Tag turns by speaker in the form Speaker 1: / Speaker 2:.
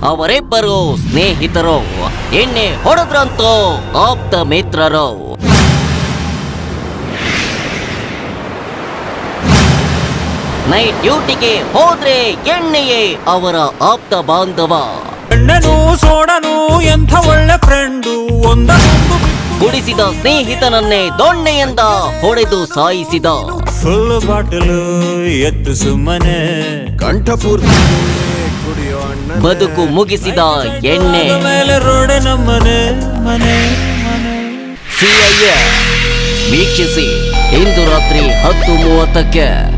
Speaker 1: ಅವರಿಬ್ಬರು ಸ್ನೇಹಿತರು, ಎಣ್ಣೆ ಹೊಡೆದ್ರಂತೂ ಆಪ್ತ ಮಿತ್ರರು. ನೈಟ್ ಡ್ಯೂಟಿಗೆ ಹೋದ್ರೆ ಎಣ್ಣೆಯೇ ಅವರ ಆಪ್ತ ಬಾಂಧವ.
Speaker 2: ಎಣ್ಣೆನೂ ಸೋಡನು ಎಂಥ ಒಳ್ಳೆ ಫ್ರೆಂಡು, ಒಂದೊಂದು
Speaker 1: ಕುಡಿಸಿದ ಸ್ನೇಹಿತನನ್ನೇ ದೊಣ್ಣೆಯಿಂದ ಹೊಡೆದು ಸಾಯಿಸಿದ.
Speaker 2: ಫುಲ್ ಬಾಟಲು ಎತ್ತು ಸುಮ್ಮನೆ
Speaker 3: ಕಂಠಪೂರ್ತಿ
Speaker 1: ಬದುಕು ಮುಗಿಸಿದ ಎಣ್ಣೆ.
Speaker 2: ಮೇಲೆ ರೋಡೆ ನಮ್ಮನೆ ಮನೆ ಮನೆ.
Speaker 1: CIA ವೀಕ್ಷಿಸಿ ಇಂದು ರಾತ್ರಿ 10:30ಕ್ಕೆ.